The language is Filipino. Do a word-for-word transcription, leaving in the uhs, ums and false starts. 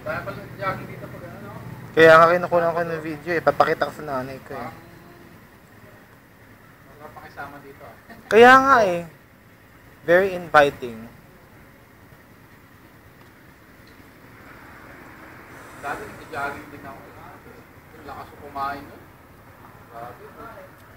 Kaya pala jogging dito pag ano. Kaya nga kinukunan ko ng video eh. Papakita ko sa nanay ko eh. Wala pakisama dito ah. Kaya nga eh. Very inviting. Dati nag-jogging din ako. Lakas ko kumain nun. Grabe.